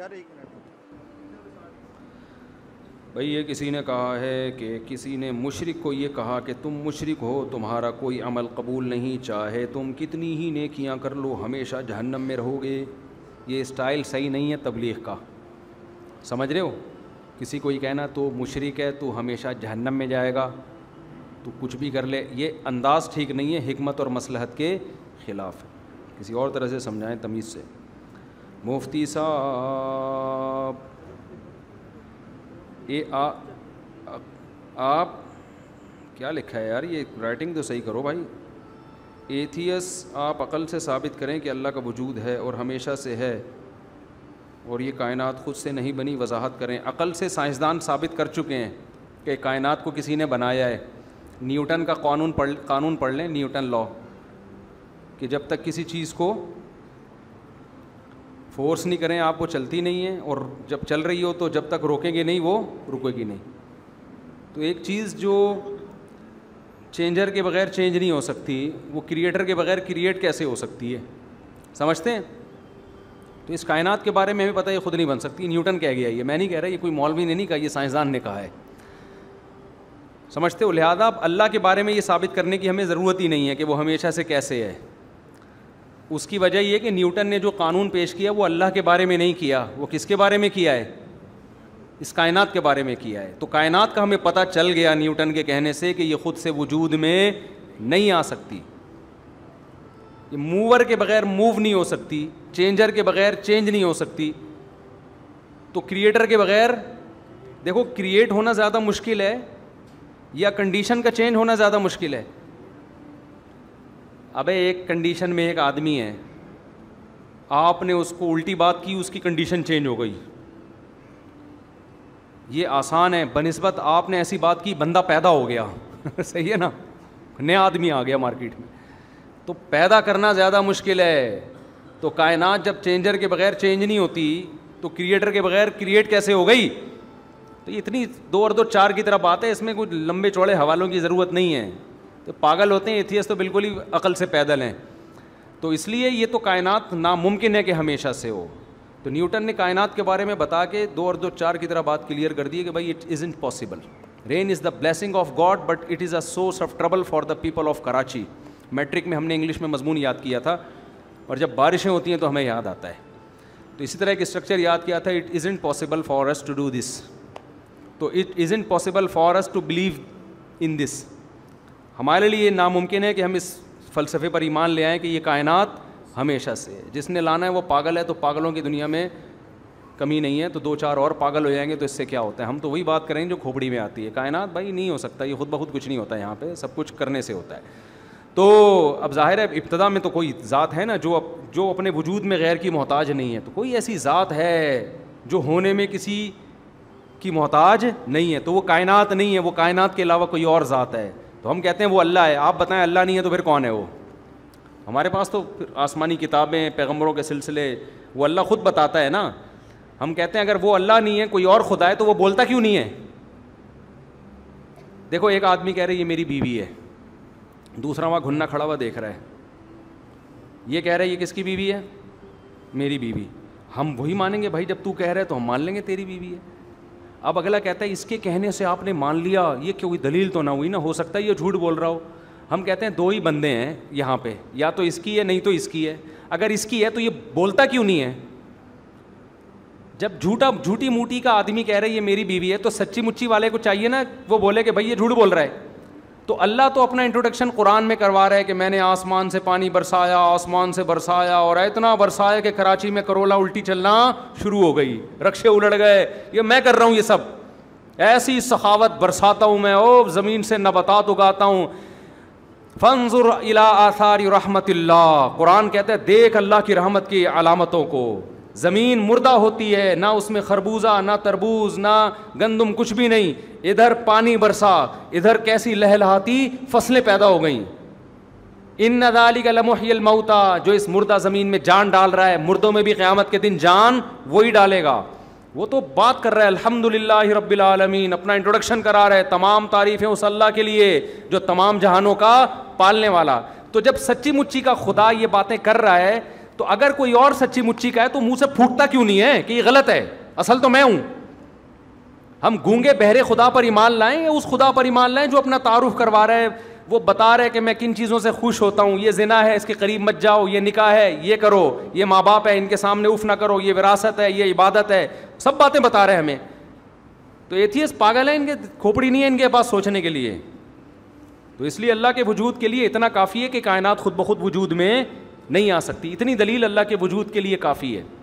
بھائی یہ کسی نے کہا ہے کہ کسی نے مشرک کو یہ کہا کہ تم مشرک ہو، تمہارا کوئی عمل قبول نہیں، چاہے تم کتنی ہی نیکیاں کر لو ہمیشہ جہنم میں رہو گے۔ یہ اسٹائل صحیح نہیں ہے تبلیغ کا، سمجھ رہے ہو؟ کسی کو یہ کہنا تو مشرک ہے، تو ہمیشہ جہنم میں جائے گا، تو کچھ بھی کر لے، یہ انداز ٹھیک نہیں ہے، حکمت اور مصلحت کے خلاف ہے۔ کسی اور طرح سے سمجھائیں تمیز سے۔ مفتی صاحب یہ آپ کیا لکھا ہے یار، یہ رائٹنگ تو صحیح کرو بھائی۔ ایتھیس آپ عقل سے ثابت کریں کہ اللہ کا وجود ہے اور ہمیشہ سے ہے اور یہ کائنات خود سے نہیں بنی، وضاحت کریں۔ عقل سے سائنسدان ثابت کر چکے ہیں کہ کائنات کو کسی نے بنایا ہے۔ نیوٹن کا قانون پڑھ لیں، نیوٹن لا، کہ جب تک کسی چیز کو فورس نہیں کریں آپ، وہ چلتی نہیں ہے، اور جب چل رہی ہو تو جب تک روکیں گے نہیں وہ رکے گی نہیں۔ تو ایک چیز جو چینجر کے بغیر چینج نہیں ہو سکتی، وہ کریٹر کے بغیر کریٹ کیسے ہو سکتی ہے؟ سمجھتے ہیں؟ تو اس کائنات کے بارے میں ہمیں پتہ ہے یہ خود نہیں بن سکتی، نیوٹن کہہ گیا، یہ میں نہیں کہہ رہا، یہ کوئی مولوی نے نہیں کہا، یہ سائنسدان نے کہا ہے۔ سمجھتے ہو؟ لہذا اللہ کے بارے میں یہ ثابت کرنے کی ہمیں ضرورت ہی نہیں ہے کہ وہ ہمیشہ سے کیسے ہے۔ اس کی وجہ یہ کہ نیوٹن نے جو قانون پیش کیا وہ اللہ کے بارے میں نہیں کیا، وہ کس کے بارے میں کیا ہے؟ اس کائنات کے بارے میں کیا ہے۔ تو کائنات کا ہمیں پتہ چل گیا نیوٹن کے کہنے سے کہ یہ خود سے وجود میں نہیں آ سکتی، یہ موور کے بغیر موو نہیں ہو سکتی، چینجر کے بغیر چینج نہیں ہو سکتی، تو کریٹر کے بغیر، دیکھو کریٹ ہونا زیادہ مشکل ہے یا کنڈیشن کا چینج ہونا زیادہ مشکل ہے؟ ابے ایک کنڈیشن میں ایک آدمی ہے، آپ نے اس کو الٹی بات کی، اس کی کنڈیشن چینج ہو گئی، یہ آسان ہے، بنسبت آپ نے ایسی بات کی بندہ پیدا ہو گیا صحیح ہے نا، نیا آدمی آ گیا مارکیٹ میں، تو پیدا کرنا زیادہ مشکل ہے۔ تو کائنات جب چینجر کے بغیر چینج نہیں ہوتی تو کریٹر کے بغیر کریٹ کیسے ہو گئی؟ تو اتنی 2 اور 2 4 کی طرح بات ہے، اس میں کوئی لمبے چوڑے حوالوں کی ضرورت نہیں ہے۔ تو پاگل ہوتے ہیں ایتھیسٹ تو بالکل ہی عقل سے پیدل ہیں۔ تو اس لیے یہ تو کائنات ناممکن ہے کہ ہمیشہ سے ہو۔ تو نیوٹن نے کائنات کے بارے میں بتا کے 2 اور 2 4 کی طرح بات کلیئر کر دی کہ بھائی it isn't possible, rain is the blessing of God but it is a source of trouble for the people of Karachi. Matric میں ہم نے انگلش میں مضمون یاد کیا تھا، اور جب بارشیں ہوتی ہیں تو ہمیں یاد آتا ہے۔ تو اسی طرح ایک اسٹرکچر یاد کیا تھا، it isn't possible for us to do this, تو it isn't possible for us to believe in this. ہمارے لیے یہ ناممکن ہے کہ ہم اس فلسفے پر ایمان لے آئیں کہ یہ کائنات ہمیشہ سے ہے۔ جس نے لانا ہے وہ پاگل ہے، تو پاگلوں کی دنیا میں کمی نہیں ہے، تو 2 4 اور پاگل ہو جائیں گے تو اس سے کیا ہوتا ہے؟ ہم تو وہی بات کریں جو کھوپڑی میں آتی ہے۔ کائنات بھائی نہیں ہو سکتا، یہ خود بخود کچھ نہیں ہوتا ہے، یہاں پہ سب کچھ کرنے سے ہوتا ہے۔ تو اب ظاہر ہے ابتدا میں تو کوئی ذات ہے نا جو اپنے وجود میں غیر کی محتاج نہیں ہے، تو کوئی ایسی ذات ہے جو ہونے میں کسی کی محتاج نہیں ہے، تو وہ کائنات نہیں ہے، وہ کائنات کے علاوہ کوئی اور ذات ہے۔ تو ہم کہتے ہیں وہ اللہ ہے، آپ بتائیں اللہ نہیں ہے تو پھر کون ہے وہ؟ ہمارے پاس تو آسمانی کتابیں، پیغمبروں کے سلسلے، وہ اللہ خود بتاتا ہے نا۔ ہم کہتے ہیں اگر وہ اللہ نہیں ہے کوئی اور خدا ہے تو وہ بولتا کیوں نہیں ہے؟ دیکھو ایک آدمی کہہ رہا ہے یہ میری بیوی ہے، دوسرا وہاں گھننا کھڑا ہوا دیکھ رہا ہے، یہ کہہ رہا ہے یہ کس کی بیوی ہے؟ میری بیوی۔ ہم وہی مانیں گے بھائی، جب تو کہہ رہا ہے تو ہم مان لیں گے تیری بیوی ہے۔ اب اگلا کہتا ہے اس کے کہنے سے آپ نے مان لیا، یہ کوئی دلیل تو نہ ہوئی نا، ہو سکتا ہے یہ جھوٹ بول رہا ہو۔ ہم کہتے ہیں 2 ہی بندے ہیں یہاں پہ، یا تو اس کی ہے نہیں تو اس کی ہے، اگر اس کی ہے تو یہ بولتا کیوں نہیں ہے؟ جب جھوٹی موٹی کا آدمی کہہ رہا ہے یہ میری بیوی ہے تو سچی مچی والے کو چاہیے نا وہ بولے کہ بھائی یہ جھوٹ بول رہا ہے۔ تو اللہ تو اپنا انٹروڈکشن قرآن میں کروا رہا ہے کہ میں نے آسمان سے پانی برسایا، آسمان سے برسایا، اور اتنا برسایا کہ کراچی میں کرولا الٹی چلنا شروع ہو گئی، رکشے الٹ گئے، یہ میں کر رہا ہوں، یہ سب ایسی سخاوت برساتا ہوں میں، او زمین سے نباتات اگاتا ہوں۔ فانظر الی آثار رحمت اللہ، قرآن کہتا ہے دیکھ اللہ کی رحمت کی علامتوں کو۔ زمین مردہ ہوتی ہے، نہ اس میں خربوزہ، نہ تربوز، نہ گندم، کچھ بھی نہیں، ادھر پانی برسا، ادھر کیسی لہلہاتی فصلیں پیدا ہو گئیں۔ ان ذالک لمحیی الموتى، جو اس مردہ زمین میں جان ڈال رہا ہے، مردوں میں بھی قیامت کے دن جان وہی ڈالے گا۔ وہ تو بات کر رہا ہے الحمدللہ رب العالمین، اپنا انٹروڈکشن کرا رہا ہے، تمام تعریفیں اس اللہ کے لیے جو تمام جہانوں کا پالنے والا۔ تو جب سچی مچی کا خدا یہ باتیں کر رہا ہے تو اگر کوئی اور سچی مچی کا ہے تو منہ سے پھوٹتا کیوں نہیں ہے کہ یہ غلط ہے, اصل تو میں ہوں. ہم گونگے بہرے خدا پر ایمان لائیں یا اس خدا پر ایمان لائیں جو اپنا تعارف کروا رہا ہے, وہ بتا رہے کہ میں کن چیزوں سے خوش ہوتا ہوں, یہ زنا ہے اس کے قریب مت جاؤ, یہ نکاح ہے یہ کرو, یہ ماں باپ ہے ان کے سامنے اف نہ کرو, یہ وراثت ہے یہ عبادت ہے, سب باتیں بتا رہے ہیں ہمیں. تو ایتھیسٹ پاگل ہیں, ان کے کھوپڑی نہیں ہے ان کے پاس سوچنے کے لیے. تو اس لیے اللہ کے وجود کے لیے اتنا کافی ہے کہ کائنات خود بخود وجود میں نہیں آ سکتی, اتنی دلیل اللہ کے وجود کے لیے کافی ہے.